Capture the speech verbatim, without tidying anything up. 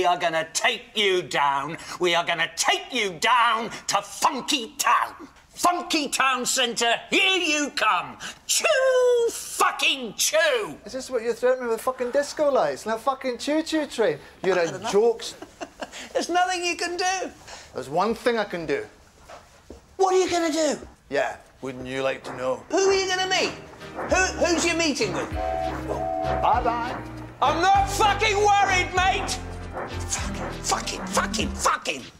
are going to take you down. We are going to take you down to Funky Town. Funky Town Centre, here you come. Choo fucking choo. Is this what you're threatening me with fucking disco lights and a fucking choo-choo train? You're a jokes. There's nothing you can do. There's one thing I can do. What are you going to do? Yeah, wouldn't you like to know? Who are you going to meet? Who, who's you meeting with? Bye-bye. I'm not fucking worried, mate! Fucking, fucking, fucking, fucking!